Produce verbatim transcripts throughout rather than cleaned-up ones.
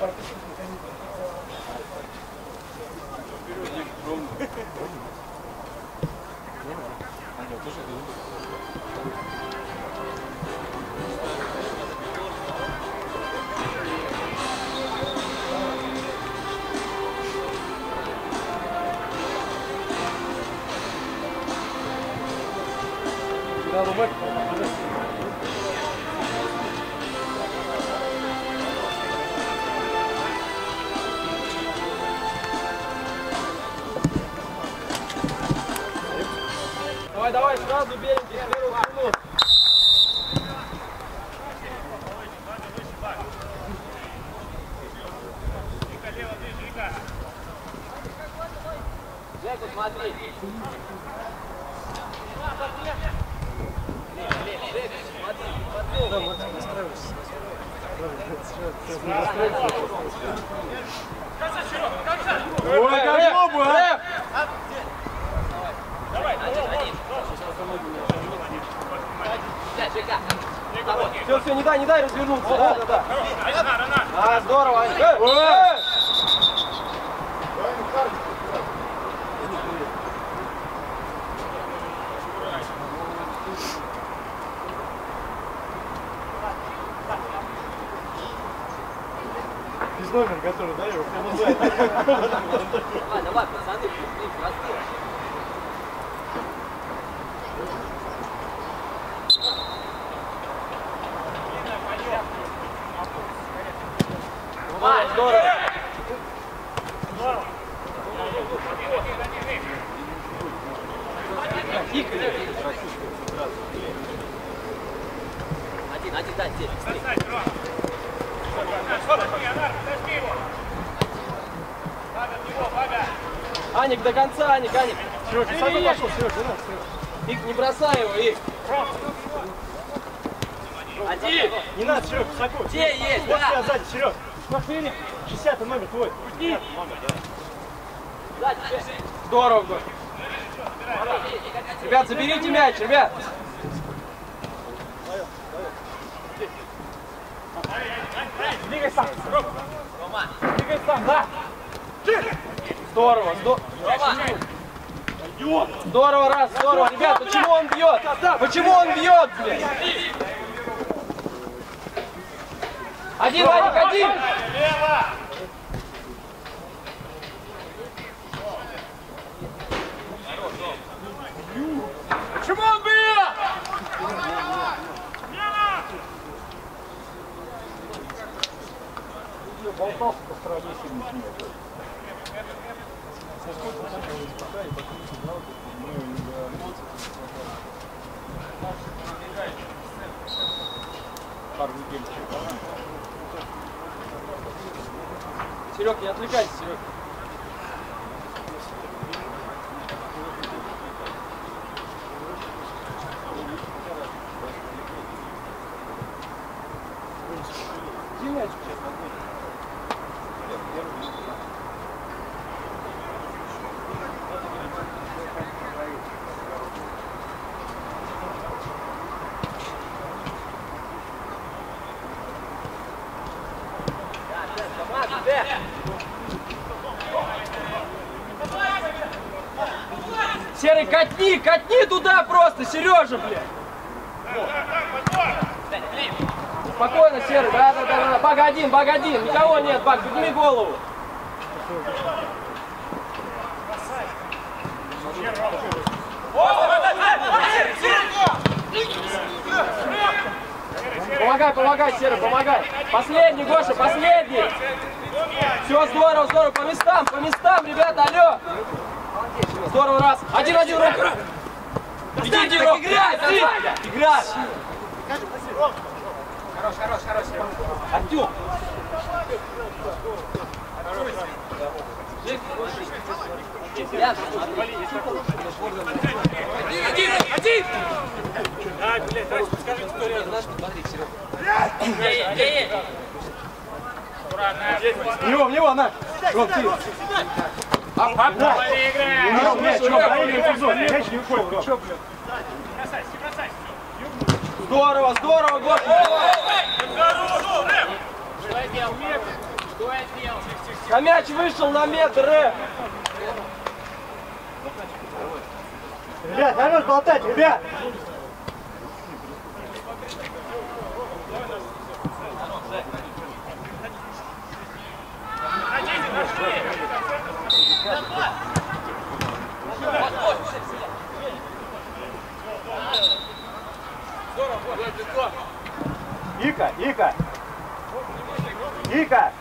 Давай, давай, сразу берем первую волну. Жеку, смотри. Ой, как глупо, а! Давай, один. Все, все, не дай, не дай развернуться. Да, да, да. А, здорово. Без номер, который, да, его прямо называют. Давай, давай, пацаны, простой. Здорово. Один, один, дай, здесь. Аник, до конца, Аник, Аник. Сереж, высоко пошел, Сереж, не надо, Сереж. Ик, не бросай его, Ик. Один. Не надо, Сереж, высоко. Где есть, Вот да? тебя сзади, Сереж. Смотри, шестьдесятый номер твой. Здорово, Гош. Ребят, заберите мяч, ребят. Двигай сам. Двигай сам, да. Здорово, здорово. Здорово, раз, здорово. Ребят, почему он бьет? Почему он бьет, блядь? Один, Аник, один. Почему он бьет? Болтался по стороне сильно с ним. Серег, не отвлекайся, Серег. Серый, катни, катни туда просто, Сережа, блядь. Спокойно, Серый, да, да, да, да. Баг один, баг один, никого нет, Баг, подними голову. Помогай, помогай, Серый, помогай. Последний, Гоша, последний. Все, здорово, здорово, по местам, по местам, ребята, алло. Здорово, раз. Один-один, Рок. Иди, иди, Рок, играй, играй. Хорош, хорош, хорош. Артем. Один, один. Да, блядь, давайте подскажите, кто рядом. Смотри, Серега. Где есть? В него, в него, на! Ром, ты! Ап, ап, да! Мяч, мяч не уходит, Ром. Здорово, здорово, Гоша! А мяч вышел на метр, э! Ребят, хорош болтать, ребят! Ика, Ика! Ика!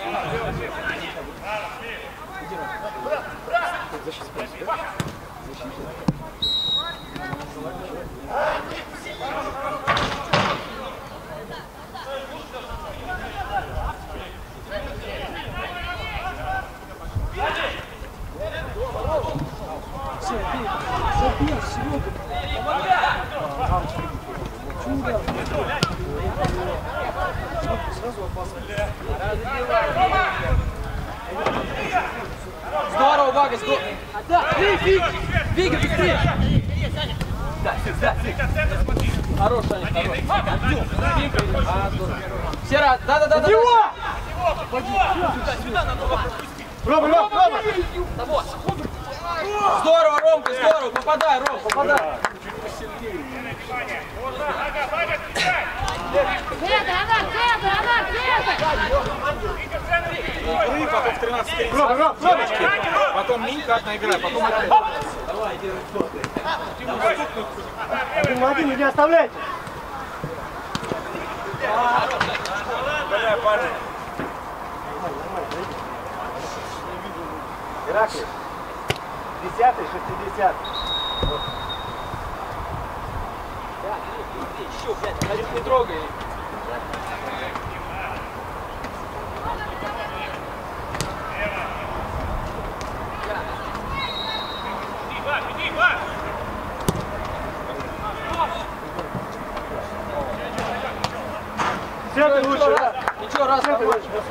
Здорово, Вага, здорово! Да, Вига, Вига, быстрее! Да, да, хорош, Аня, хорош. А, здорово. Сера, да-да-да-да! Его! Рома, Рома, Рома! Здорово, Ромка, здорово! Попадай, Ром, попадай! Потом в тринадцать Рома, Рома, Рома! потом Минька одна игра, потом Один на один, не оставляйте! Бля, парни. Ираклий, десятый, шестидесятый. Еще, блядь, не трогай. Десятый лучше, раз. Ничего, раз, Десятый нормально. лучше.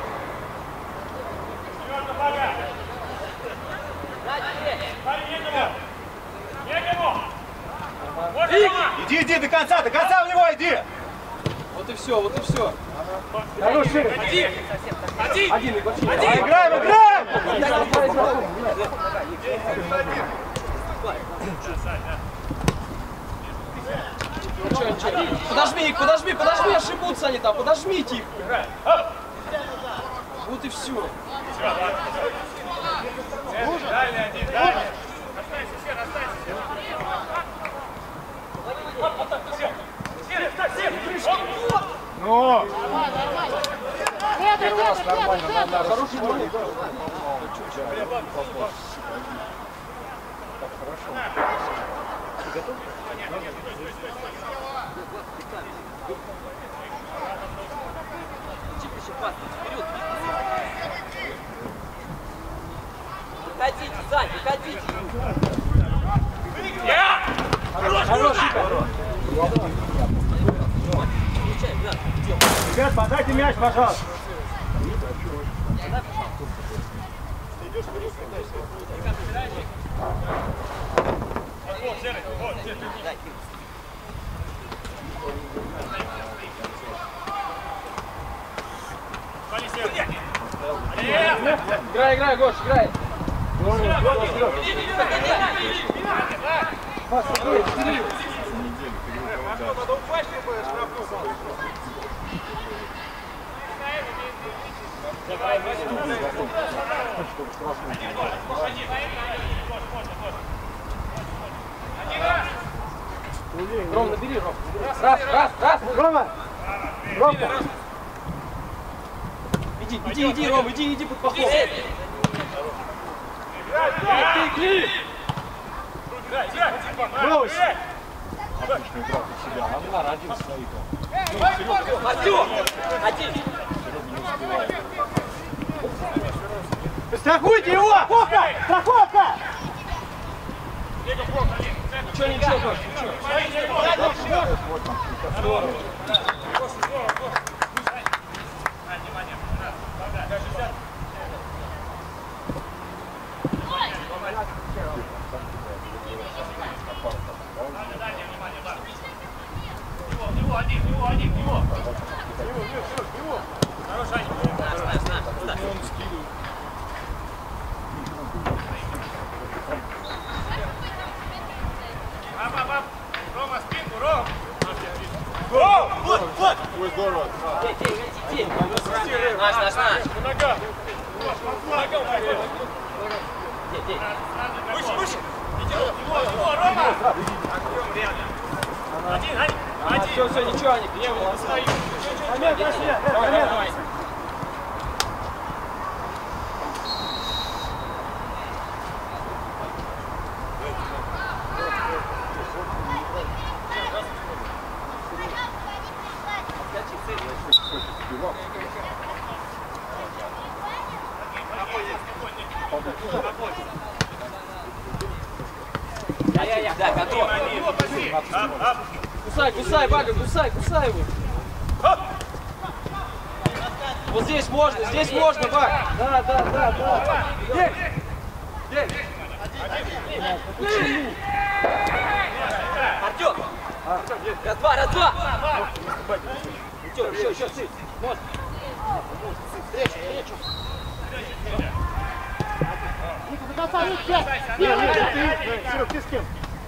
Иди, иди до конца, до конца в него иди! Вот и все, вот и все. Хорош, шире. Один, один, один, один. А, играем, играем! Ничего, ничего. Подожми их, подожми, подожми, ошибутся они там, подожмите их. Вот и все. Дальний один, дальний. Ну! Хороший гол. Выходите, Сань, выходите. Хороший гол. Ребят, подайте мяч, пожалуйста. Играй, играй, Гош, играй. Ром, набери, Ром. Раз, раз, раз. Рома! Рома! Иди, иди, иди, Ром, иди, иди под поход. Брось! Артём, один. Страхуйте его! Страховка! Страховка! Ничего, ничего, Гош, ничего. Хорош, Аня. один. Наш, наш, наш. Выше, выше. Рома! Один, один. А, все, все, ничего, Аник, ничего. Момент, Василий, момент. Да, готов. Кусай, кусай, Бага, кусай, кусай его. Вот здесь можно, здесь можно, Баг. Да, да, да, да. Здесь. Здесь. Артем! Раз-два, раз-два! Еще, еще, еще, ты. Можно. Встречу, встречу. Нет, нет, ты, Серег, ты с кем?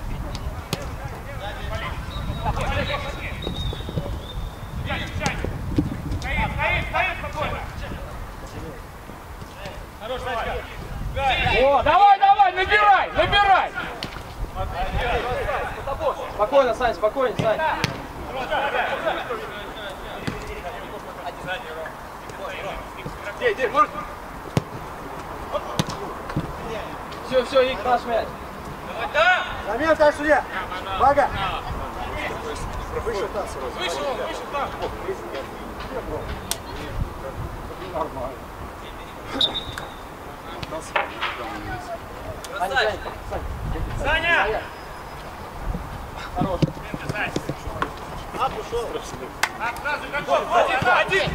Стоит, стоит, стоит спокойно. Хорош, Васька. О, давай, давай, набирай, набирай. Спокойно, Сань, спокойно, Сань. Где, где, может? Все, все, Ик, наш мяч. Замена, дай судья. Бага. Выше таз. Выше, выше таз. Нормально. Красавчик! Саня! Хорош. А, ушел. А, сразу готов. Один, один.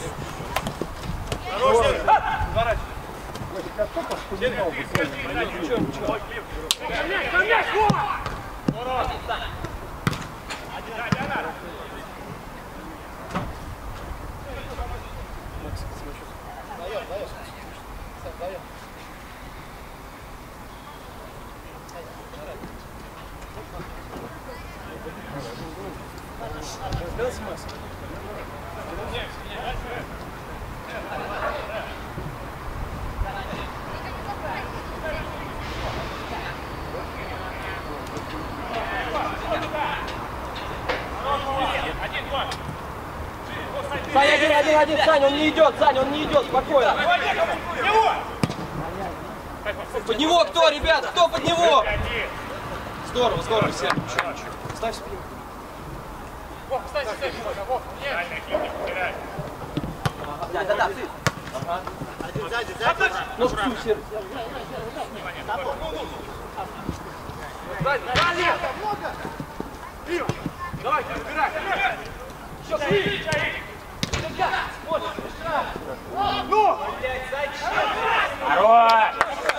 Хорош, Сворачивай. Ничего, ничего. Мяч, на мяч, Вова! Сань, один, один, один, Сань, он не идет, Сань, он не идет, спокойно. Под него кто, ребят, кто под него? Здорово, здорово, все. Ставь спину. Да, да, да. Ножку сюда, Серый. Давай, убирай. Ну! Хорош!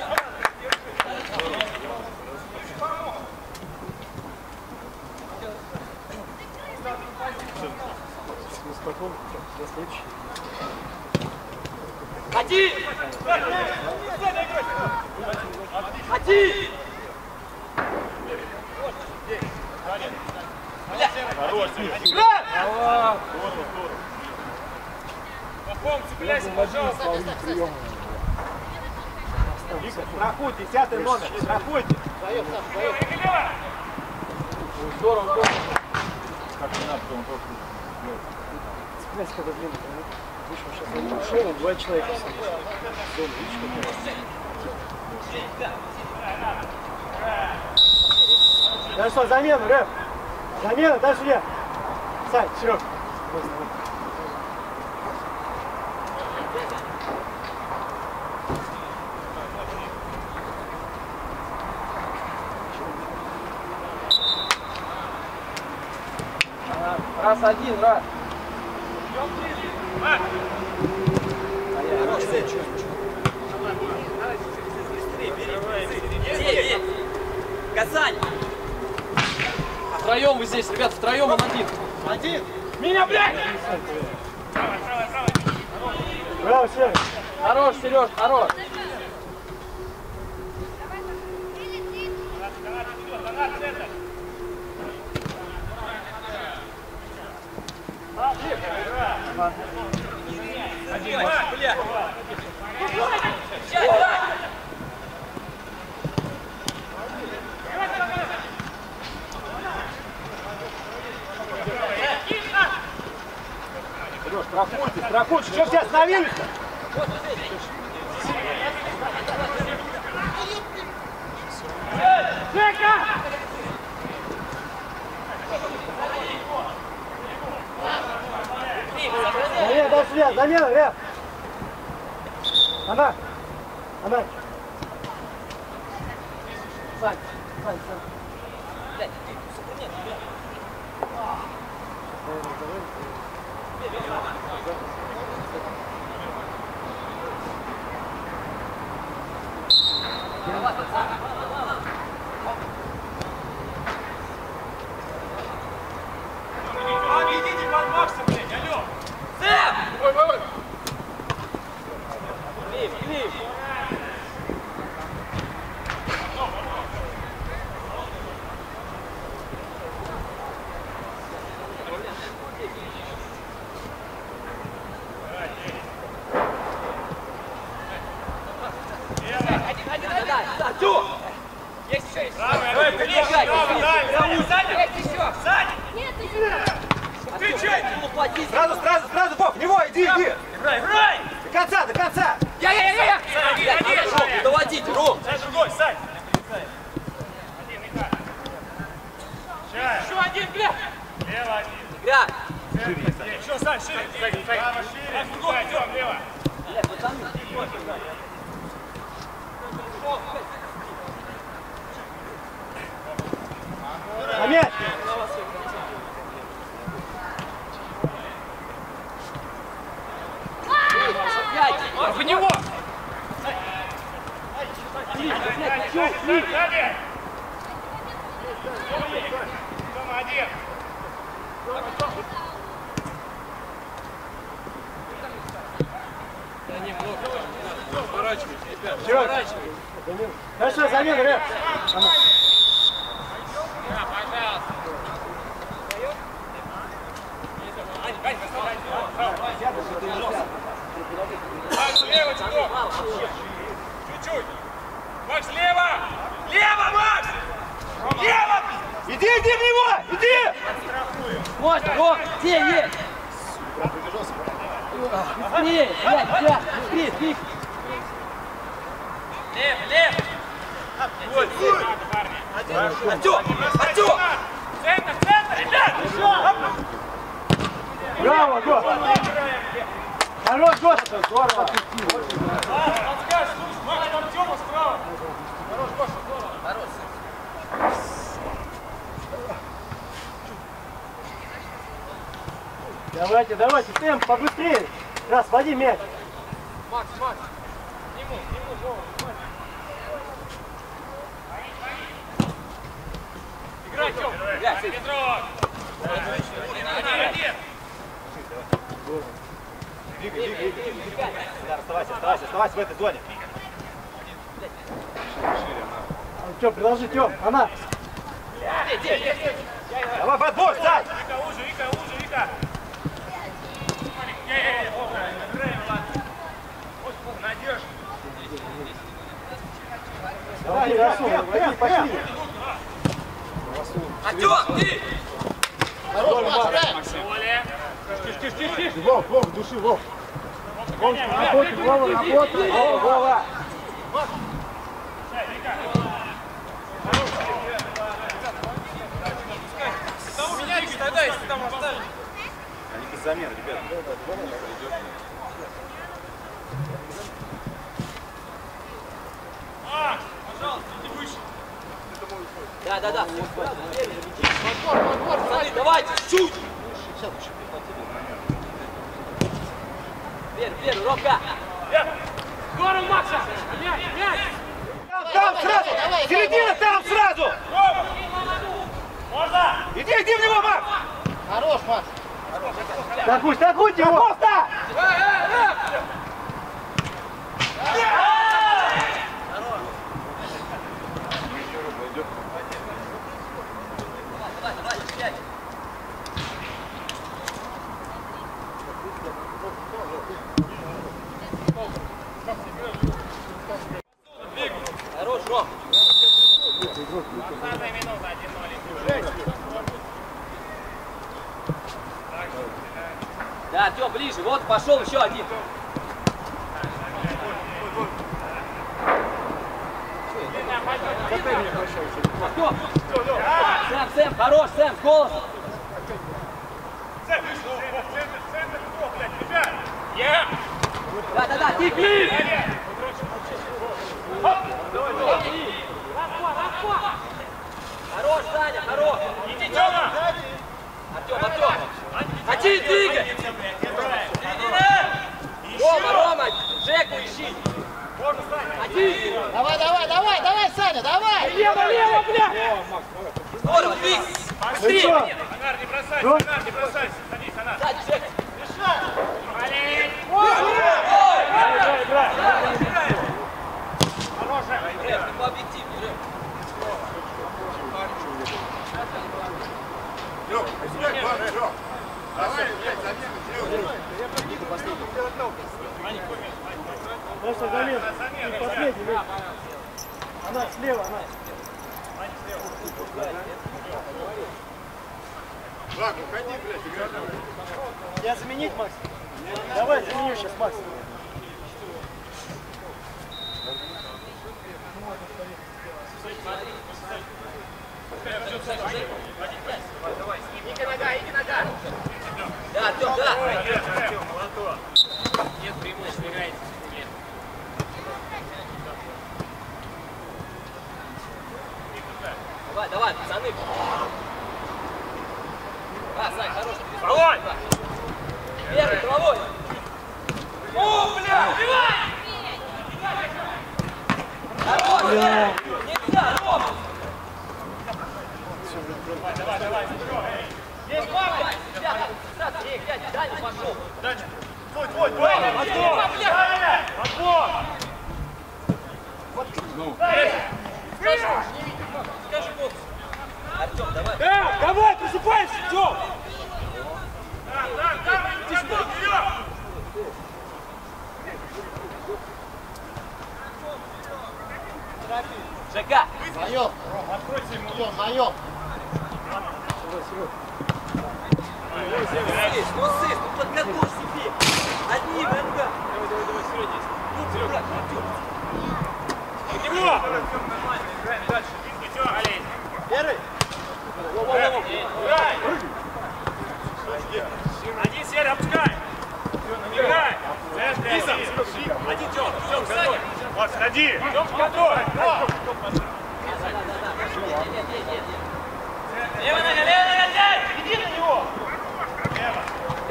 Один! Один! Хорош! Пахом, цепляйся, пожалуйста. Проходь, десятый номер, проходите. Здорово, здорово. Как не надо, он просто... Цепляйся, когда длинный, вышел сейчас, он ушел, он два человека. Дай что, замену, Рэп. Замена, дай судья. Сань, Серег. Раз один, раз. Девять! Казань! Втроем вы здесь, ребят, втроем он один. Один! Меня, блядь! Браво, Серег. Хорош, Сереж, хорош. Бля! Сейчас, давай! Сереж, страхуйте, страхуйте. Что все остановились-то? Жека! Замена, дай сюда, замена, Реб! Она! Она! Сань, Сань, Сань. Идите под Макса, блядь, алло! Сэм! Ой, ой, ой. Клип, клип! Артур! Есть еще, есть еще! Давай, конечно, право, дальше! Сзади! Есть еще! Сзади! Нет, ты Ты че? Платить! Сразу, сразу, сразу, Вов, в него, иди, иди! Играй, играй! До конца, до конца! Я, я, я, я! Один, один, Ром, не доводите, Ром! Сань, другой, Сань! Один, и так. Сейчас! Еще один, бля! Лево один. Играй! Еще, Сань, шире! Право шире! Другой, идем, лево! Бля, пацаны! На мяч! Опять! В него! Сзади! Тома, один! Хорошо, замена, Реб! Макс, лево, чуток! Чуть-чуть! Макс, лево! Лево, Макс! Лево! Иди, иди в него! Иди! Можно, Ром, где есть? Быстрее, блядь, блядь, быстрее, быстрее. Лев, лев! Вот, парни! Артём! Артём! Центр, центр, ребят! Браво, Гош! Хорош, Гош! Здорово! Подскажешь, слушай, Макс, там Тёма справа! Хорош, Гоша, здорово! Хорош! Давайте, давайте, темп, побыстрее! Раз, води мяч! Макс, Макс! Ему, ему, Вова, играй, Тём! Бля, Петров! Один, один! Двигай, двигай, двигай. Да, оставайся, оставайся, оставайся в этой зоне. Тём, предложи, Тём, она! Давай, подбор, Сань! Вика, уже, Вика, уже, Вика! Е-е-е, Вова, играй, ладно! Надежда! Давай, Расул, води, пошли! Артём, ты! Более! Тише, тише, тише! Вов, Вов, души, Вов! Работай, Вова, работай! Вова, Вова! Там меняйтесь тогда, если там оставишь. Они без замены, ребята. А, пожалуйста, иди выше. Да, да, да. Подбор, подбор, смотри, давайте, чуть! Вверх, вверх, Ромка! Здорово, Макса! Мяч, мяч! Там сразу! Середина там сразу! Можно! Иди, иди в него, Макс! Хорош, Макс! Такуй, такуй его! Просто! Давай, давай, пять! Выше, вот пошел еще один. Артем! Сэм, Сэм, хорош, Сэм, с голосом! Сэм, центр, центр, кто, блядь, ребят? Я! Да, да, да, ты клип! Хорош, Саня, хорош! Иди, Тёма! Артем, Артем! Один, двигай! Рома, Рома, Жеку ищи! Один! Давай, давай, давай, давай, Саня, давай! Лево, лево, бля! Здорово, двигай! Быстрее! Анар, не бросайся, Анар, не бросайся! Садись, Анар! Сзади, Жека! Олень! Жек, ты по объективу, Жек! Просто замена. Последний, Лёш. Она слева, она. Ладно, уходи, блядь, играй. Я заменить, Макс? Давай, заменю сейчас, Макс. Иди нога, иди нога! Да, Артем, да! Нет преимущества, играйте. Давай, давай, пацаны! А, Сань, хороший! Головой! Первый, головой! О, бля! Убивай! Хорош! Нельзя, Рома! Давай, давай, Есть папа! Ребята, ребята, эй, дядя, Даня пошел! дальше. Твой, твой, твой! Отбор! Отбор! Скажи, скажи бокс! Артем, давай! Да, давай, просыпайся, Тём! Так, так, так, иди сюда, вперед! Жека! Моё, Откройте ему. Тём, моё. Сысь, ну сысь, ну подготовь себе! Одни, нога! Давай, давай, давай, Серега. Ну, Серега, Артем! От него! Нормально, играем дальше. Видно, Тёма, олень. Первый? Играй! Один, Серега, опускай! Играй! Один, Тём, Тём, готовь! Вот, сходи! Тём, готовь! Лево нога, лево нога, дядь! Иди на него! Лево!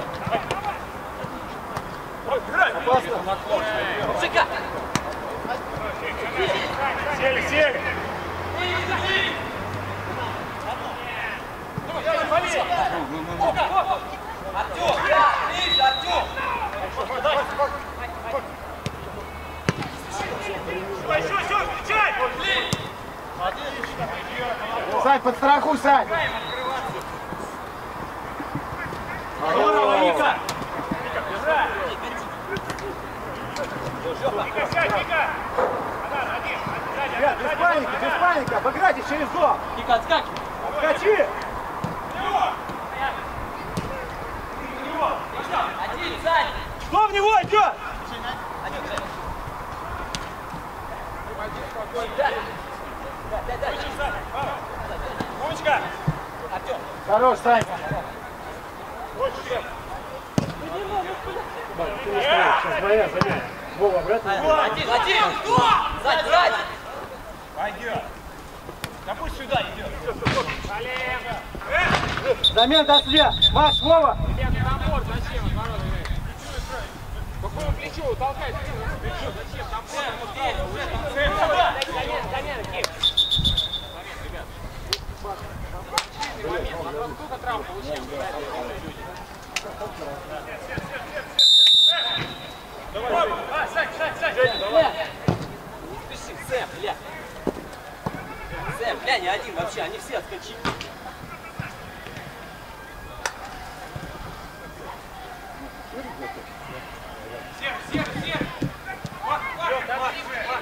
Давай! Играй! Жека! Сели, сели! Артем, да, ближе, Артем! Давай, еще, еще, встречай! Сань, подстрахуй, Сань! Здорово, Ника! Ника, сядь, Ника! Анар, один, сзади, Ребят, без паники, без паники, обыграйте через зон! Ника, отскакивай! Откачи! Один, Сань! Кто в него идет? Один, Жек! Да, да, да, да. Умочка! Артем! Хорош, Сань! Сейчас моя замена. Вова, обратно. Один, один! Сзади, сзади! Пойдет! Да пусть сюда идет! Замена до себя! Макс, Вова! Какое плечо толкает? Плечо, зачем? Там замена, Ким! Момент, вопрос, сколько травм получил? Давай, а, Сань, Сань, Сань! Бля! Не спеши, Сэм, бля! Сэм, бля, не один вообще, они все отскочили. Серый, серый, серый! Вот, вот,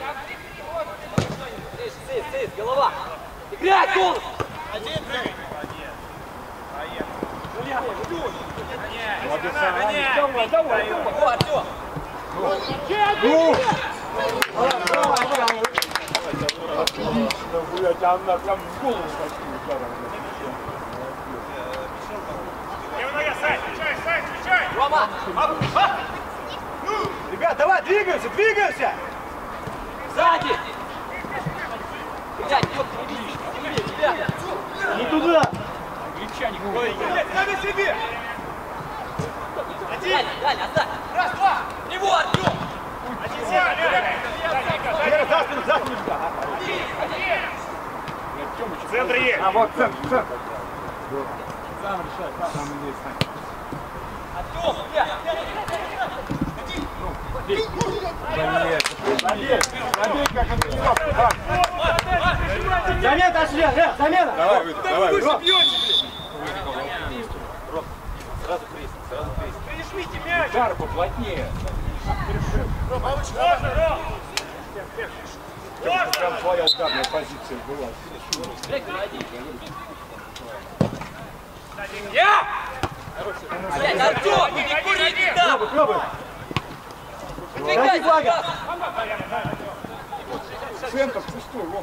Сысь, сысь, сысь, голова! Играй, голос! один прыгай! Гоняй! Гоняй! давай, давай. О, Артем! Отлично, блядь, она прям в голову такую ударом. Рома! Ребят, давай, двигаемся, двигаемся! Сзади! Блядь, ёпта, не бери, не бери, ребята! Не туда! Ставь себе! Даня, Даня, оставь! Раз, два! Него, Артем! Один семь! Вера, за спину, за спину! Центр есть! А вот центр, центр. Сам решай, сам иди, Сань. Артем, блядь! Забей, забей, как он тренировка, так. Замена, дошли, Рэп, замена! Давай, Витя, давай, Витя. Сразу приз, сразу приз. Прижмите мяч! Удар поплотнее. Можно, Ром! Прям твоя ударная позиция была. Блядь, молодец. Я! Блядь, Артем, ну не кури, не там! Пробуй, пробуй! Выдвигайся, флага. Центр пустой, вон.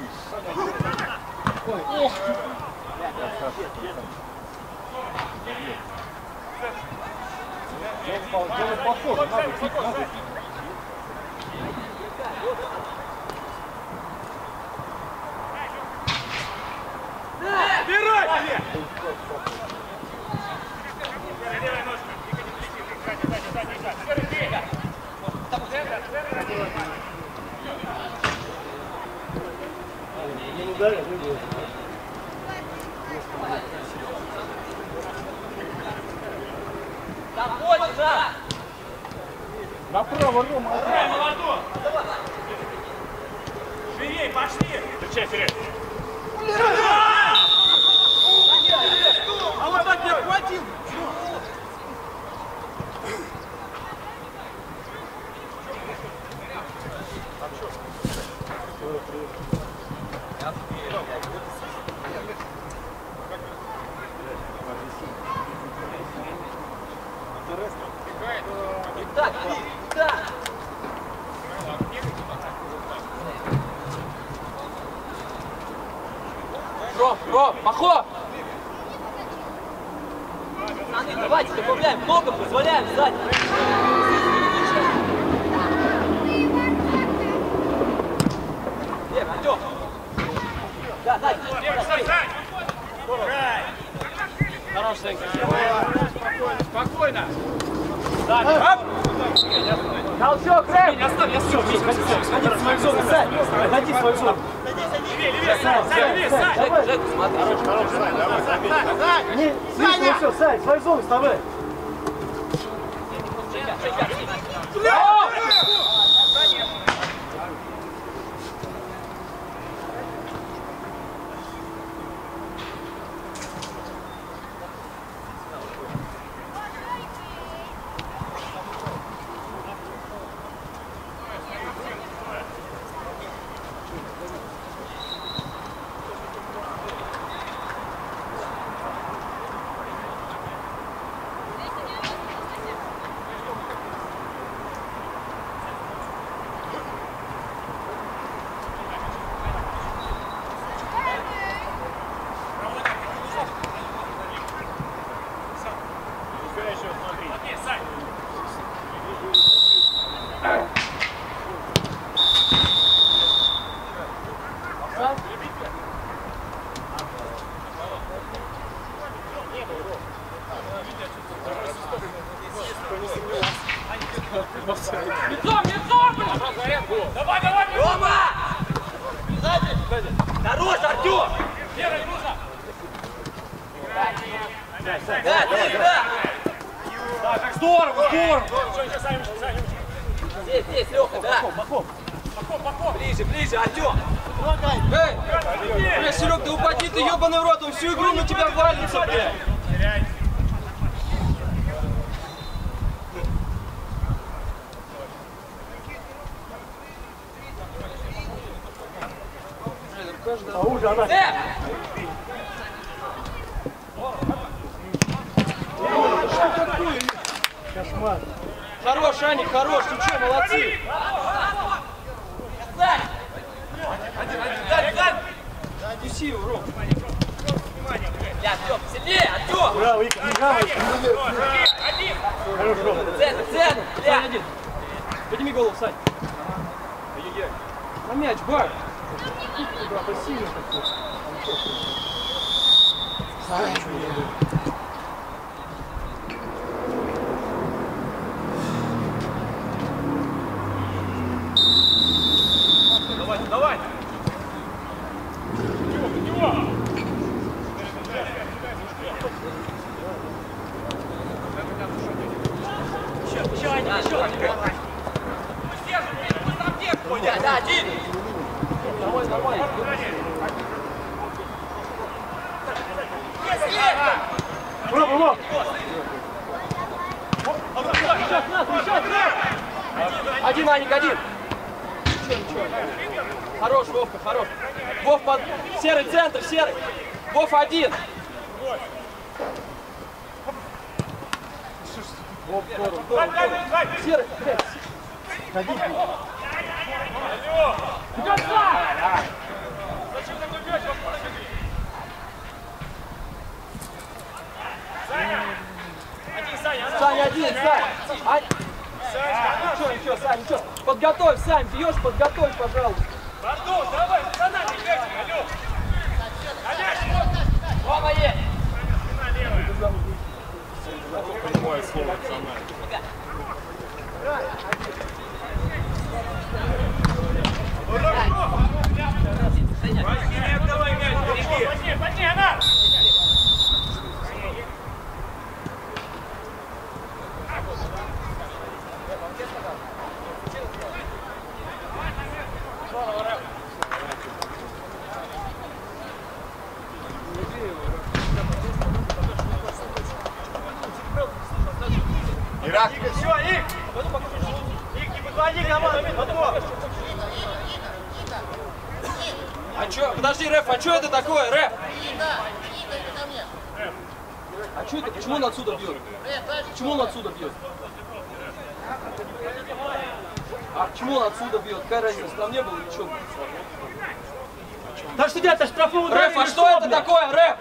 Дело похоже, надо пить, надо пить. Убирай! Не ударил, не будет. Там больше, да! Направо, Рома. Дай, молодой! Живей, пошли! Встречай, Сереж! А вот так не хватил! Не так, не так! Ром, Ром, Махо! Пацаны, давайте добавляем, много позволяем сзади. Лев, Артем! Да, да, хорош, Сенька. Спокойно! Толчок, Рэп! Оставь, я все, Ходи в свою зону, Сань! Ходи в свою зону! Сань, Сань, Сань, давай! Жек, смотри. Не, слишком все, Сань, в свою зону вставай! Лицом, лицом! Давай, давай! Рома! Хорош, Артем! Лера, груза! Да, да, да! Здорово, здорово! Здесь, здесь, Леха, да! Ближе, ближе, Артем! Эй! Бля, Серег, да упади ты, ебаный в рот, он всю игру на тебя валится, блядь! А уже она... Сэп! Кошмар! Хорош, Аник, хорош, ты что, молодцы. Неси его, Ром. Бля, Артём, сильнее, Артём! Браво, Игорь, браво! Хорошо. Центр, центр, бля! Один. Подними голову, Сань. На мяч, бак! Туда, пассивно такой. Давай, давай! Да, да, один! Нормально, нормально. Браво, браво! Один, Аник, один! Ничего, ничего. Хорош, Вовка, хорош. Вов под... Серый центр, серый. Вов один. Вов, здорово, здорово, здорово. Серый, блядь. Ходи. Зачем такой мяч? Один, Саня, Саня один, Сань. А... Ничего, ничего, Сань, ничего. Подготовь, Сань, бьешь, подготовь, пожалуйста. Артур, давай, национальный мяч, алло. Рома есть. Прямое слово национальный. Давай мяч, береги. Возьми, возьми, она! Ирак. Все, Ик! Ик, не подводи команду, потом! А чё, подожди, Рэф, а чё это такое, Рэф? А чё это, почему он отсюда бьет? Почему он отсюда бьет? А почему он отсюда бьет? Какая разница, там не было ничего. Да что делать-то, штрафной удар? Рэф, а что это такое, Рэф?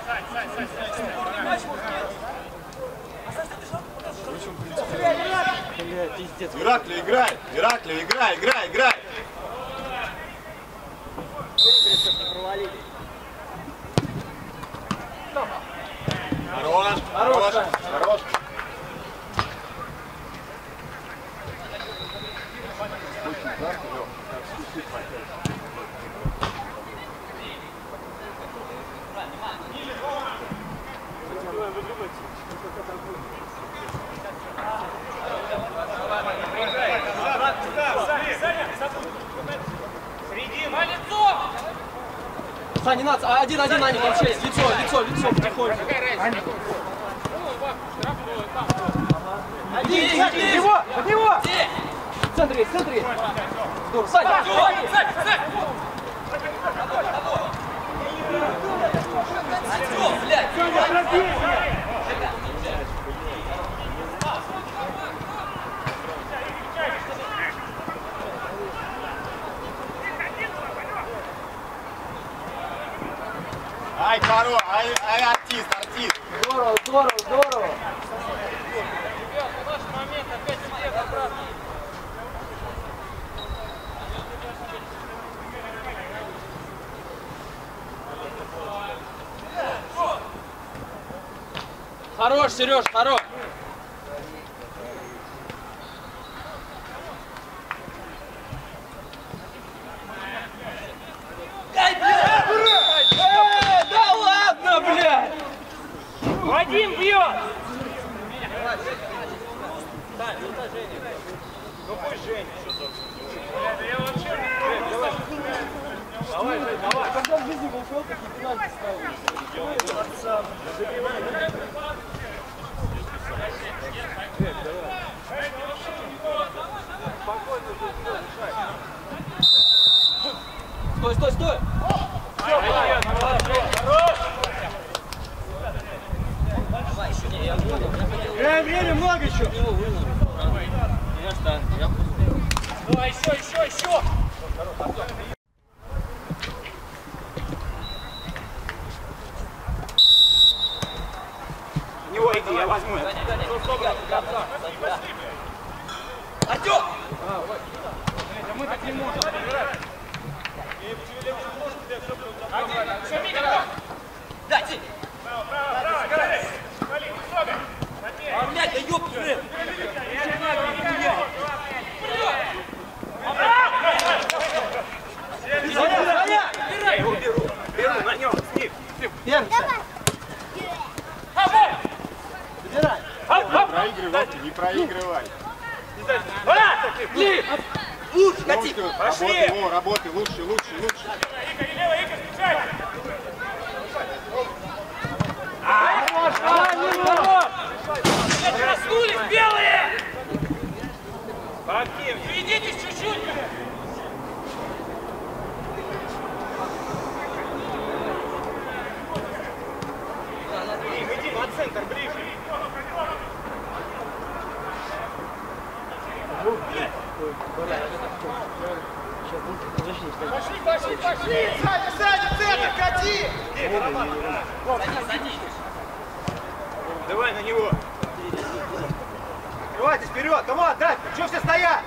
Иракли, играй! Иракли, играй, играй, играй! Хорош, хорош, хорош. Сань, не надо, а один, один, Аник, вообще, лицо, лицо, лицо, потихоньку. Один, один, От него! От него! в центре есть, в центре есть. Здорово, Сань! Сань, Сань! Ай, хорош, ай, ай, артист, артист. Здорово, здорово, здорово. Ребят, в наш момент опять идет обратно. Хорош, Сереж, хорош. Э, да ладно, блядь! Вадим бьет! Ну пусть Женя. Я вообще... Давай, Жень, давай. Когда в жизни был фол, такие пенальти ставили. Стой, стой, стой! Время много еще! Давай, еще, еще, еще! У него иди, я возьму. Артем! Мы так не можем. Да, Тим! Право, право, право! Вали, много! Блядь, да ёб твою! Я его беру. Беру на нем. Снив. Первый. Забирай. Проигрывайте, не проигрывай. Лучше, кати! Работай, о, работай, лучше, лучше, лучше. Игорь, лево, Игорь, встречай! Проснулись, белые! Актив, Ведитесь чуть-чуть! Иди на центр ближе. пошли, пошли, пошли! Саня, Саня, центр, кати! Садись, садись! Давай на него. Открывайтесь вперед. Кому дать? Чего все стоят?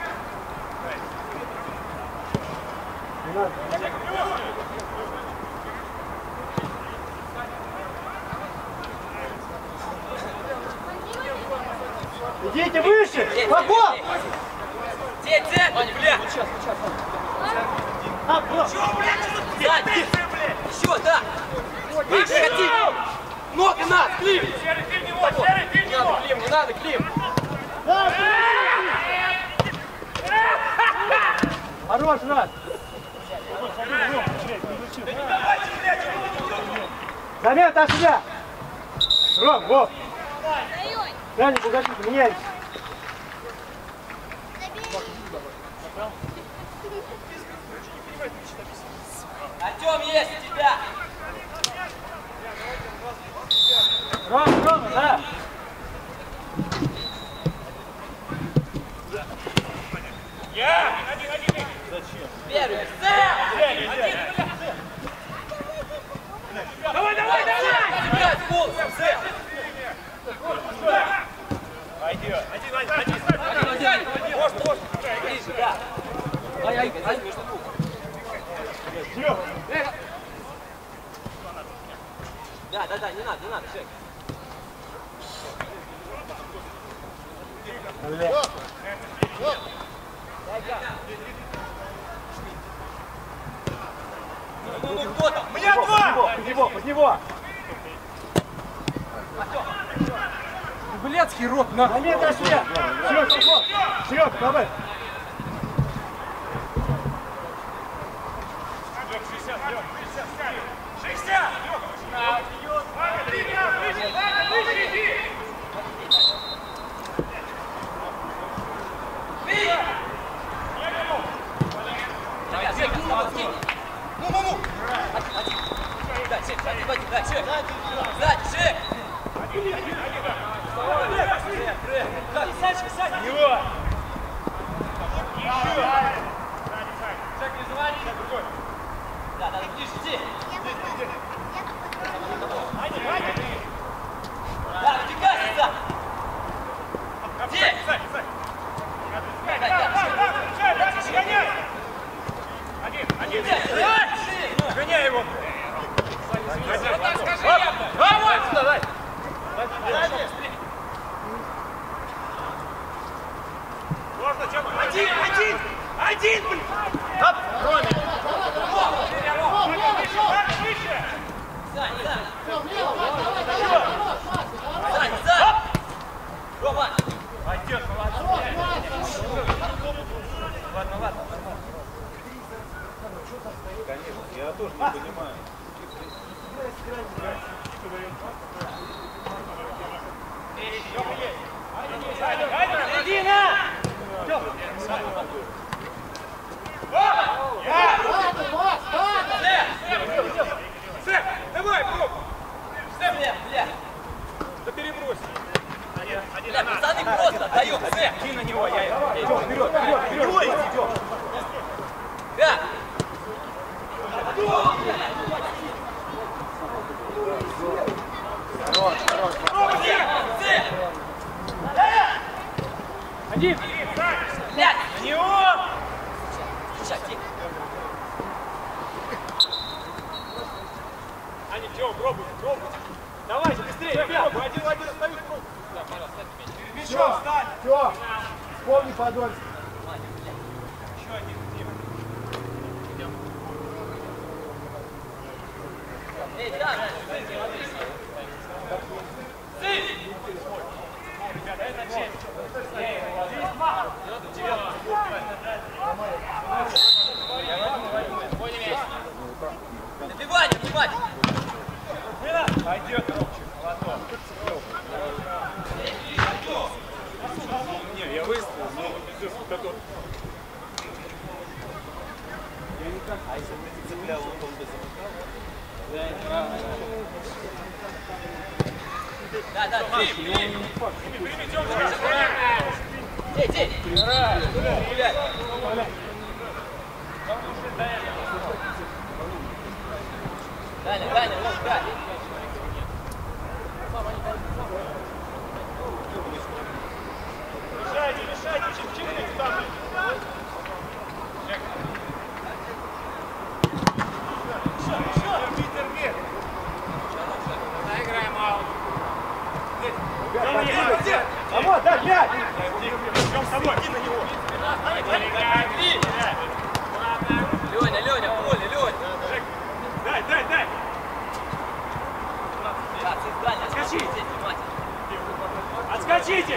Идите выше. Поход. Где центр, бля? А, вот. Чё, блядь, что тут сзади? Еще, да! Выше, кати! Много надо, Клим! Серый, ты в него, Серый, ты в Не него! надо, Клим, не надо, Клим! Хорош, раз. Замена от себя. Ром, вот. Дальше, погодите, меняемся. Артем есть у тебя! Ром, Рома, да. Я! Один, один, Первый! Сэм! Давай, давай, давай! Тебя с голосом, Сэм! Пойдет. Один, один, один. Один, один! Можно, можно! Ближе, да! Ай, ай, ай, между двух! Да, да, да, не надо, не надо, Жек! Ну, ну, кто там? У меня два! Под него, под него. Блядский рот, нахуй! Замена от себя. Серег, поход. Серег, давай. шестьдесят, шестьдесят! Ваня, ты выше, Ваня, выше иди! Ну, ну, ну! Один, один! Да, Жек, один, один, да, Жек! Сзади, Жек! Садись, садись! Него! Да, да, ближе, иди! Да, втекай сюда! Иди! Один, один! Иди! Гоняй его! Вот так скажи, явно! Давай! Давай! Можно, Тёма? Один, один! Один, блин! Ваня, выше! Сань, Сань! Влево, давай, давай, хорош, Сань, Сань! Рома! Пойдет, Ладно, ладно. Конечно, я тоже не понимаю. Середина! Ладно, Макс, ладно! Сэм, давай, пробуй! Бля, бля! Да перебрось! Бля, пацаны просто отдаем! Сэм! Кинь на него, я его. шаг, тихо. Аня, Тём, пробуй, пробуй. Давайте, быстрее, ребят. Один в один остаются. Мячом встань. Все, вспомни Подольск. Еще один, Дима. Эй, да, да. Ребята, это честь. Добивай, добивай. Пойдет, Ромчик, молодой. Не, я выставил, но здесь вот это вот. А если бы ты цеплял, он бы замыкал? Да, да, Прими, прими, прими, Тём, Эй, эй. Гуляй. Даня, Даня, лучше, Даня. мешайте, мешайте, чик-чик, там. Терпи, терпи. Наиграем аут. А вот, дай мяч! Идем с тобой. Иди на него. Леня, Леня, поле, Леня. Дай, дай, дай. Да, ты, Даня, Отскочи. здесь внимательно. Отскочите.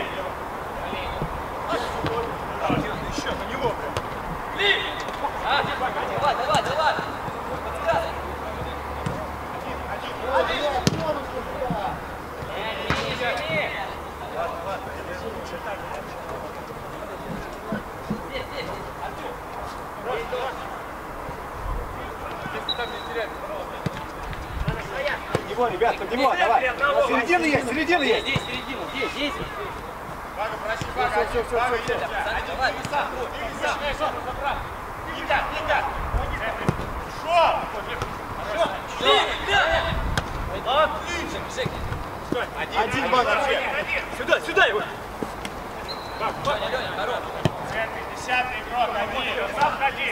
Еще на него. А, давай, давай, давай. Подсказывай. Здесь, здесь. Под него, ребят, под него, давай! Середина есть, середина Здесь, есть! здесь, середину, здесь, здесь. Бага, проси, Бага, Все, все, все, все, все. Давай, ты сам. Никита, Никита. Шо? Жек, Жек. Один Бага. Сюда, сюда его. Леня, Леня, хорош. Центр, десятый игрок, один. Сам ходи.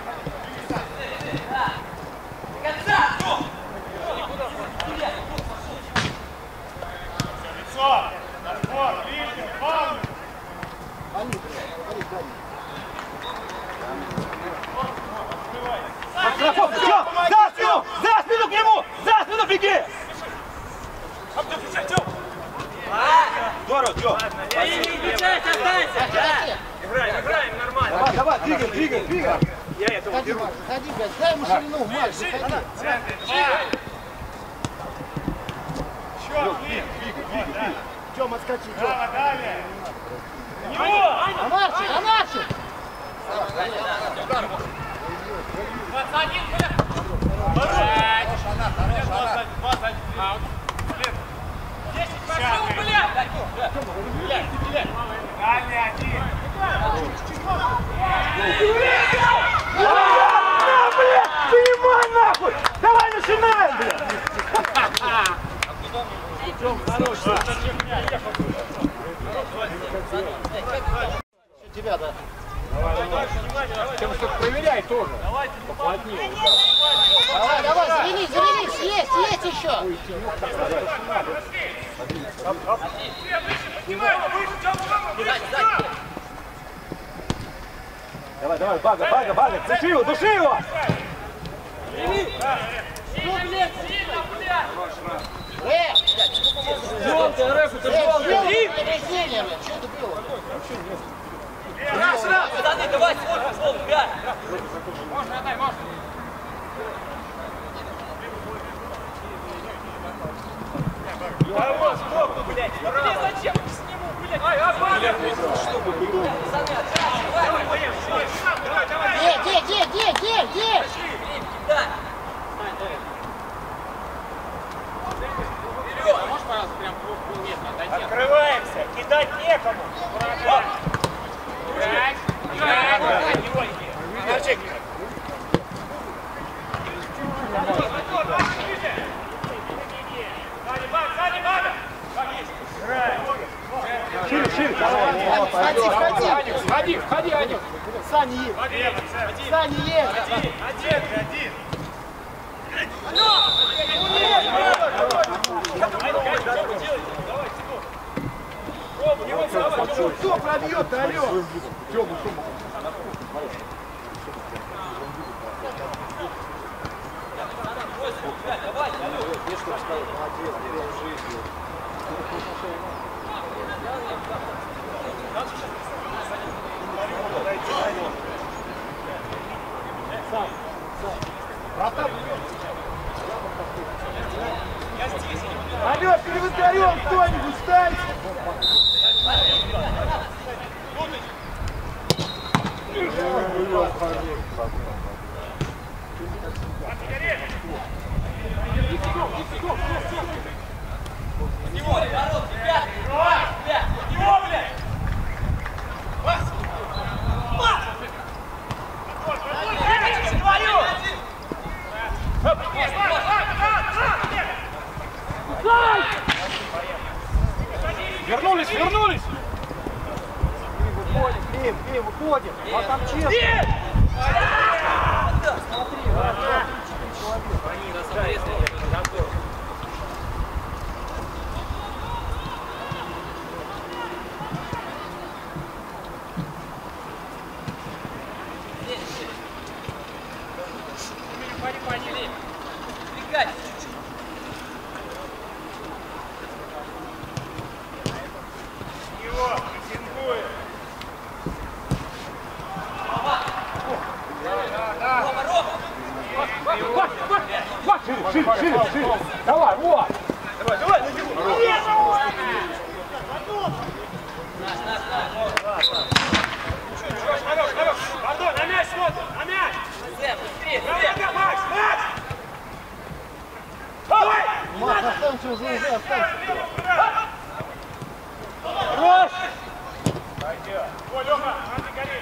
До конца. Лицо. Разбор, ближе, фаул. Штрафов, все! За спину! За спину к нему! За спину беги! Здорово, Тём! Не включайся, останься. Играем, играем нормально. Давай, давай, двигаем, двигаем, двигаем! Я этого Заходи, беру. Макс, заходи, блядь, дай ему ширину, Макс, заходи. Центр, два. Еще, двигай, двигай, двигай. Тём, отскочи, Тём! Право, далее. Него! А марши, а марши! двадцать один, блядь! Пять! двадцать один, аут. десять, пошел, блядь! Дальний один. Блядь, понимай нахуй! Давай начинаем, блядь! Тём, хорош! Тебя, да. Тём, что проверяй тоже! Поплотнее, Давай, давай, завелись, завелись, есть, есть еще. Давай, давай, Бага, Бага, Бага! Души его, души его! Э, Желтый, Рэф, это э, желтый. сделай повреждение, блядь, что это было? Раз, раз. Пацаны, давай свой футбол, ребят. Можно, отдай, можно. Кого сбоку, блядь? Блин, зачем к нему, блядь? Ай, обманывай! Пацаны, отжать, давай. Давай, давай! Где, где, где, где, где, где? Да. Открываемся, кидать некому. Играть, играть, не вольки. Подожди. Сзади, Бак, сзади, Бак. Бак есть. Играй. Шире, шире, давай! Входи, входи. Входи, входи, Аня. Сани есть. Сани есть. Один, один, один. Кто пробьет, алло? Давай, алло. Алло, перевоздаем кто-нибудь, встаньте! Него, народ, ребят! Ребят! Него, блядь! Вас! Вас! Вернулись, вернулись! Выходим, Клим, Клим, выходим! А там честно! Смотри, Двигайся чуть-чуть. Его, прессингует. Рома, Рома! Шире, шире, шире, шире! Давай, вот! Давай, давай, на него! Хорош, хорош! Пардон, на мяч смотрим, на мяч! Быстрее, Давай, быстрее! давай, Макс, Макс! Давай! Макс, останься уже, уже останься. Хорош! Пойдет. О, Лёха, Андрей, гори!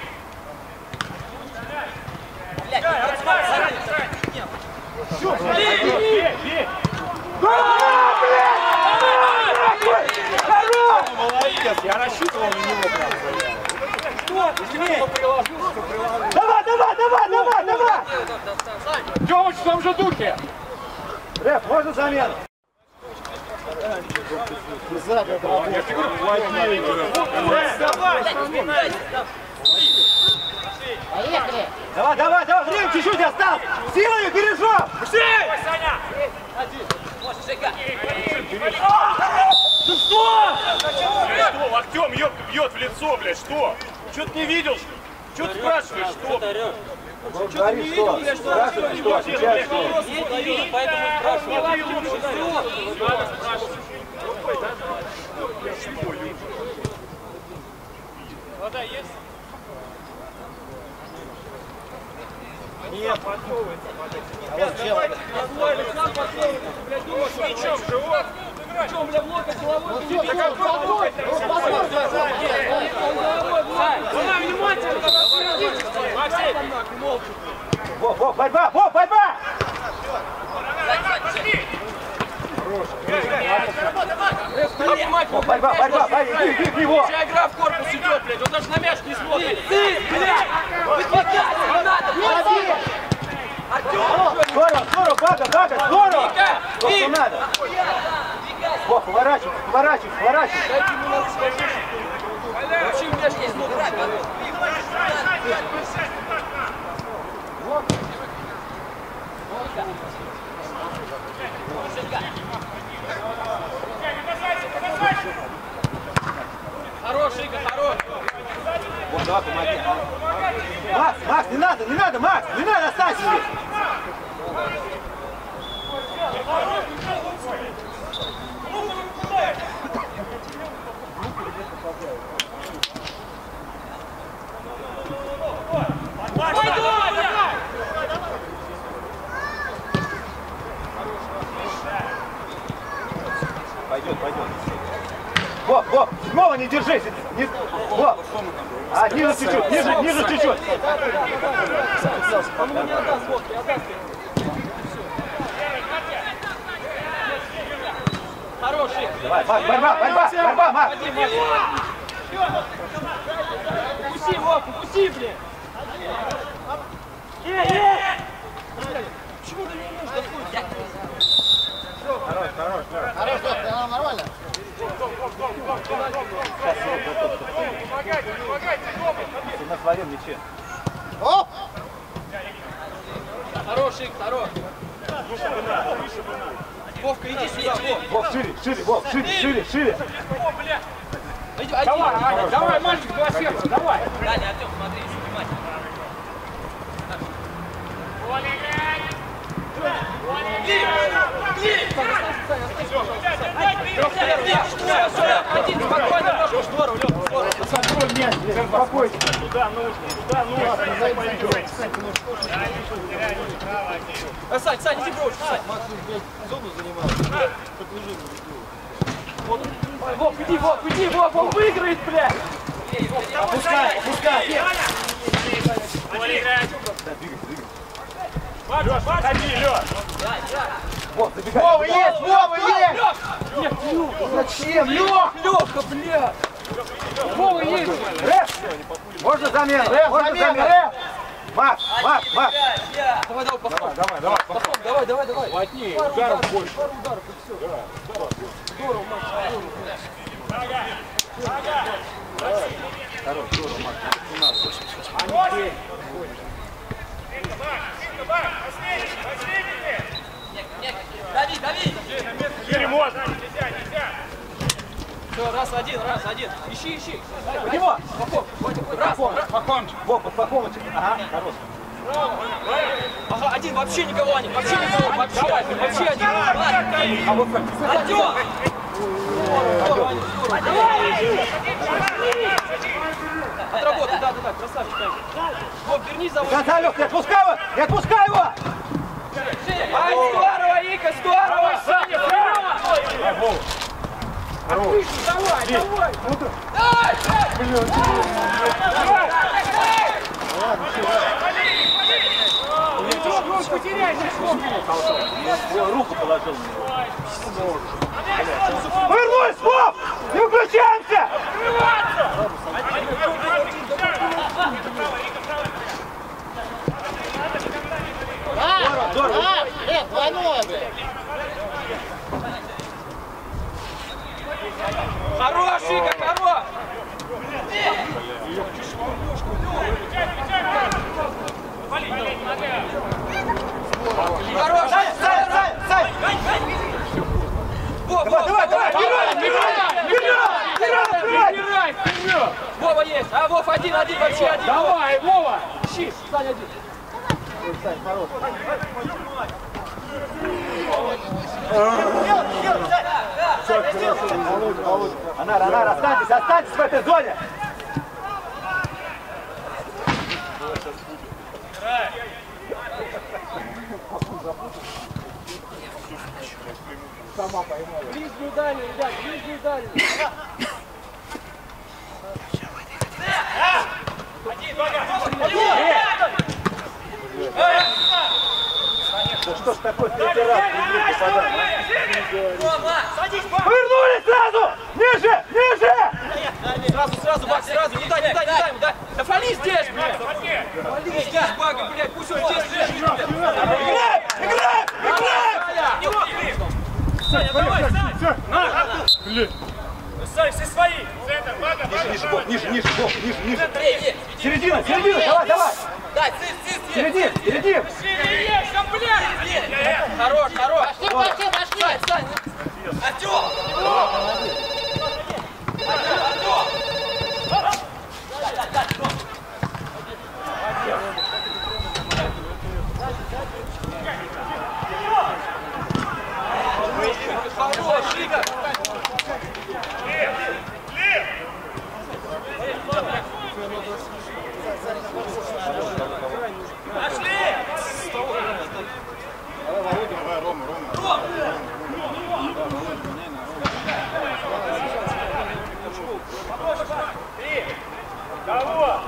Блядь, Давай, не давай, подсказывай. давай, Все, бей, бей! Молодец, я рассчитывал на него прям. Давай, давай, давай, давай, давай! Тёмыч в том же духе! Рэп, можно замену? Сзади это работает. Я тебе говорю, владей! давай! Поехали! Давай, давай, давай, время чуть-чуть осталось! Силой бережем! Давай, Саня! Можешь, Жека! Ты что? Что, локтем бьет, бьет в лицо, блядь, что? Что ты не видел? Что ты спрашиваешь, что? Что ты не видел, блядь, что? Спрашивай, что? Отвечай, что? Нет, не видел, поэтому спрашиваю. Надо спрашивать. Вода есть? Нет, подсовывается под этим. Сам подсовывается, блядь, думаешь, что Ничем, живот. Что, бля, в локоть головой? Все, все, успокой! Успокой! Давай, внимательно! Максим! Во, во, борьба, во, борьба! Во, борьба, борьба, борьба, иди, иди в него! Вся игра в корпус идет, блядь, он даже на мяч не смотрит. Ты, блядь! Выдвигайся, не надо! Молодец! Артём! Здорово, здорово, Бага, Бага, здорово! То, что надо! Во, поворачивай, поворачивай, поворачивай! Дайте ему на вообще у меня же есть много. Хорош, Игорь, хорош! Вот, давай, помоги. Макс, Макс, не надо, не надо, Макс, не надо, останься здесь! Пойдет, пойдет. Во, во, снова не держись. Не, во. А, ниже чуть-чуть, ниже, ниже чуть-чуть. Он ему не отдаст, вот, не отдаст. Хороший. Давай, Макс, борьба, борьба, борьба, Макс. Укуси его, укуси, блин. Почему ты не умеешь доходить? Хорош, хорош, хорош. Хорош, да, нормально. Помогайте, помогайте, дома. На своем мяче. Оп! Хороший, хорош. Вовка, иди сюда, Вов. Вов, шире, шире, Вов, шире, шире, шире. Иди, Давай, один. Аня, давай, мальчик, два сердца, давай. Далее, Артем, смотри, внимательно. Один, спокойно, немножко, здорово, Лёха, здорово. Контроль мяч, спокойно. Туда нужно, туда нужно. Э, Сань, Сань, иди брошь, Сань. Вов, иди, Вов, иди, Вов, он выиграет, блядь. Опускай, опускай. Лёш, подходи, Лёш. Вов, забегай. Вова есть, Вова есть. Нет, Лёха, Зачем, Лёх? Лёха, блядь. Вова есть. Рэп. Можно замену, рэп, можно замену, рэп. Макс, Макс, Макс. Давай, давай, поход. Давай, давай. Поход, давай, давай, давай. Плотнее, Пару ударов ударов, больше. пару ударов, и все. Здорово, Макс, здорово. Хорош, здорово, Макс. Дави, дави. Шире можно. Нельзя, нельзя. Все, раз, один, раз, один. Ищи, ищи. Поднимай. Раз, раз. Покончи. Вов, под Пахомычем. Ага, хорош. Ага, один, вообще никого нет, вообще никого, вообще, вообще один. А вот так. Артём! Отработай, да, да, да, красавчик. Вот, вернись за Конца, Лёх, не отпускай его, не отпускай его. Ай, здорово, Ика, здорово! Саня, вперед! Хорош. Давай, давай! Он потеряет Руку положил. Вернусь, Вов! Не выключаемся! Да, да, нет, двойное, блядь. Хороший, как хорош! Хорош! Сань, Сань, Сань, Сань! Вова, Давай, давай, давай! Вперед, вперед! Вперед, вперед! Выбирай, вперед! Вова есть! А, Вов один, один, вообще один! Давай, Вова! Ищи! Сань один! Сань, хорош. Анар, Анар, останьтесь, останьтесь в этой зоне! Ближнюю дальнюю, ребят, ближнюю дальнюю! Да что ж такое третий раз не попадаем, а? Повернулись сразу! Ниже, ниже! Сразу, сразу, Бак, сразу! Не дай, не дай, не дай ему, да! Да фали здесь, блядь! Фали здесь, Бага, блядь, пусть он здесь лежит, блядь! Играй! Играй! Играй! Саня, давай, Сань! Сань, все свои. Центр, Бага, Бага. Ниже, Бог, ниже, ниже, Бог, ниже, ниже. Андрей, Середина, середина, давай, давай! дай, цис, цис, цис! Середин, середин! Хорош, хорош! Пошли, пошли, пошли. Сань, Сань! Артём! Хорош, Игорь! Давай, Рома, Рома. Кого?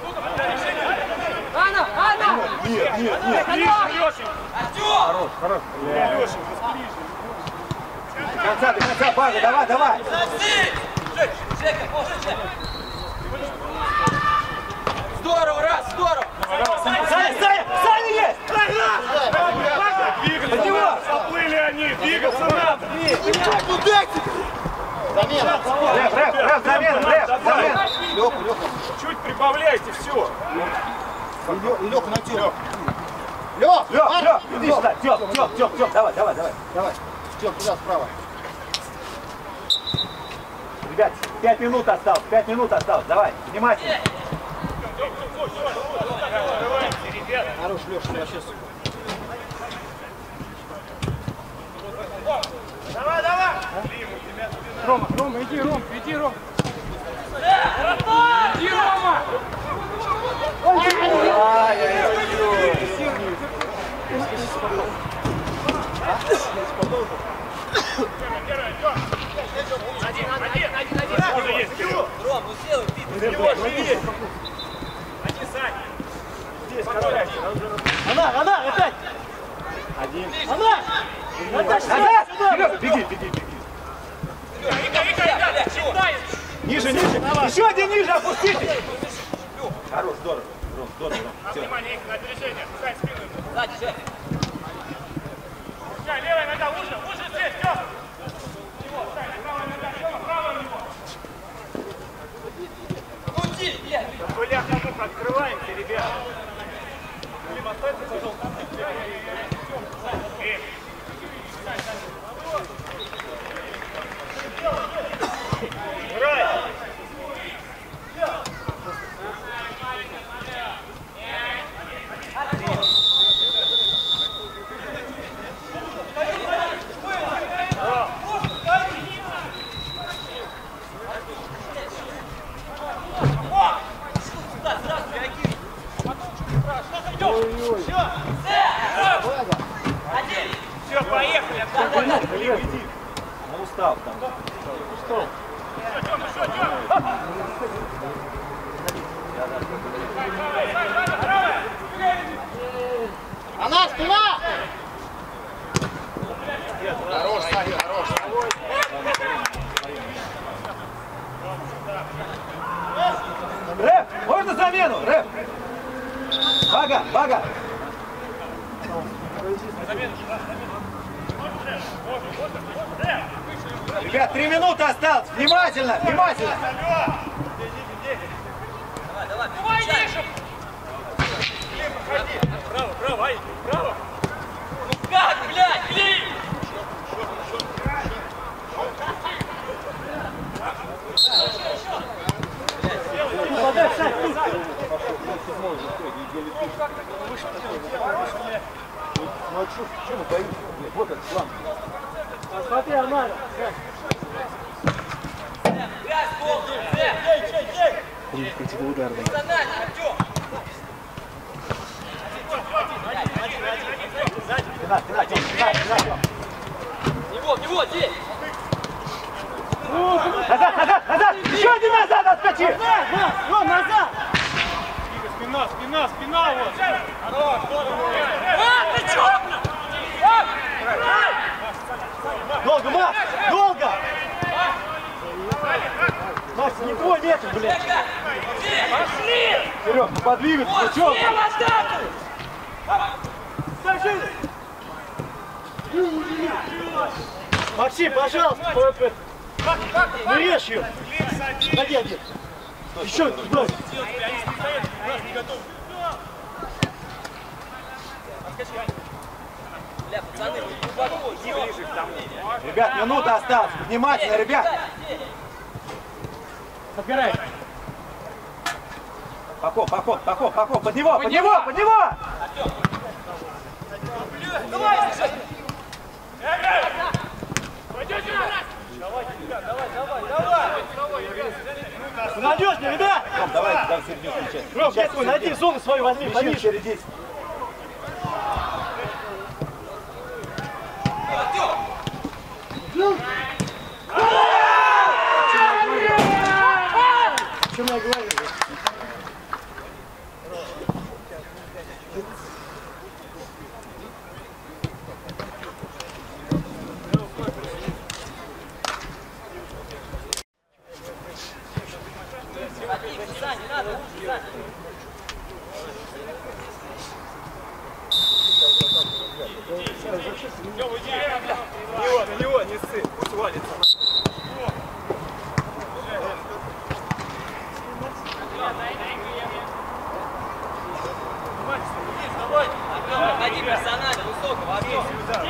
Анна, Анна! Нет, нет, нет! Артём! Хорош! До конца, до конца, Бага, давай, давай! Жека, после, Жека! Здорово, раз, здорово! Саня, Саня, Саня есть! Двигаться надо, поплыли они, двигаться надо. Замена. Рэп, рэп, рэп, замена, рэп, замена. Лёха, Лёха. Чуть прибавляйте, все. И Лёха на тём. Лёх, Лёх, Лёх, иди сюда, Тём, Тём, Тём, Тём, давай, давай, давай. давай. Тём, туда справа. Ребят, пять минут осталось, пять минут осталось, давай, внимательно. Хорош, Лёша, вообще супер. Давай, давай. Рома, Рома, иди, Ром, иди, Ром. Иди, Рома! Один, один, один, один. Тоже есть, Кирилл. Ром, ну сделай, ты. Леша, есть. Один, Саня. Здесь, короче. Она, она, опять! Один. Она! Наташа, Назад! сюда! Вперед! Беги, беги, беги. Вика, Вика, Вика, считай. Ниже, ниже. Еще один ниже, опуститесь. Хорош, здорово. Ром, здорово, Ром. Всё. Внимание, их на опережение. Пускай спину. Сзади, Жень. Пускай, левая нога, уже, уже здесь, Тём. Его, Саня, правая нога, Тёма, правая у него. Крути, блядь. Бля, как открываемся, ребят. Все, поехали. Ну, устал там. Устал. Она, спина! Хорош, Саня, хорош. Рэп, можно замену? Рэп. Бага, бага. Ребят, три минуты осталось. Внимательно, внимательно. Давай, давай, переключай. Право, право, ай, право. Ну как, блядь, блин! Ну а что, что мы боимся? Вот этот шланг. Смотри, Арман. Грязь, гол, Зэ! Чей, чей, чей! Противоударный. Персонально, Артём! Спина, спина, Тём, спина, спина, Тём. Него, него, здесь! Назад, назад, назад! Еще один назад отскочи! Ром, назад! Спина, спина, спина, вот. А, ты чё? Долго, Макс! Долго! Макс, не твой метр, блядь! Пошли! Серег, ну подвигаться, ну чё? Слева атаку! Скажи! Максим, пожалуйста! Ну режь ее! Ходи один! Еще туда! Бля, пацаны, глубоко, ближе к тому. Ребят, минута осталась. Внимательно, ребят. Подбирай! Покоп, покоп, покоп, покоп. Под него, под него, под него! Давай, Жень! Надежно, ребят! Ром, давай, давай, середину включай. Ром, где твой? Найди зону свою, возьми, Ищи пониже. через десять. Чем я говорю? Сань, не надо, лучше, Сань. него, на него, не ссы, пусть валится. Ходи персонально, высокого, Артем.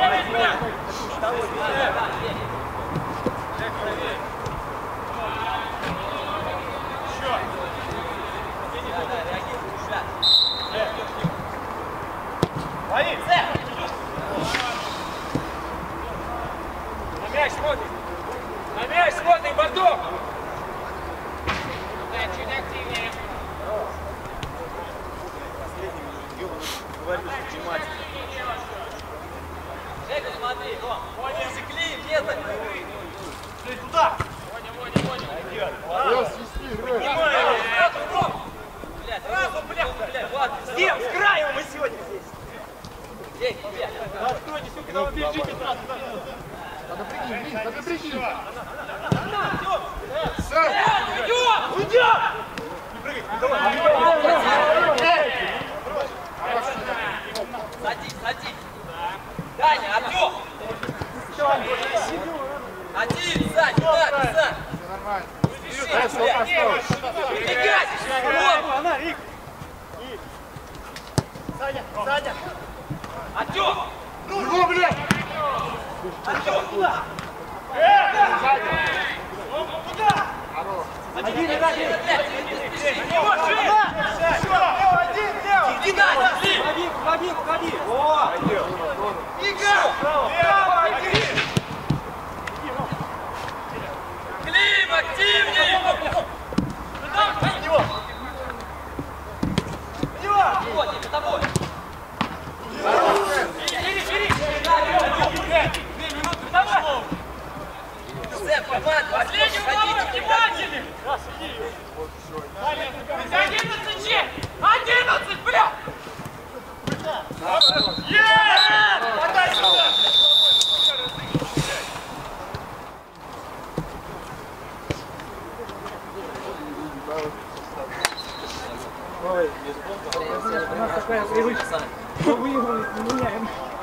На мяч смотрим! На мяч смотрим, Барток! Чуть активнее. Жека, смотри, Ром. Засекли, нет. Ты туда! Я свисти, Рэй. Ром! Блядь, сразу, блядь, блядь, ладно. С кем? С краем мы сегодня здесь! День, тебе. Да стойте, сука, там бежите сразу! Надо прикинь, блин, надо прикинь. Идем! Уйдем! Не прыгай, давай! Садись, садись. Даня, Артем! Один, Сань, туда, туда. Все нормально. Дай, сколько осталось? Прибегайся! Она, Рик! Саня, Саня! Артем! Его, блядь! Артем, куда? Один, один! Иди, Даня, иди! Входи, входи, входи! О! Клим, активнее! Вот, за тобой! Сэм, команда! Последний удар, внимательный! Одиннадцать, че! Одиннадцать, бля! Подай сюда! Ой, у нас такая привычка. Мы выигрываем, меняем.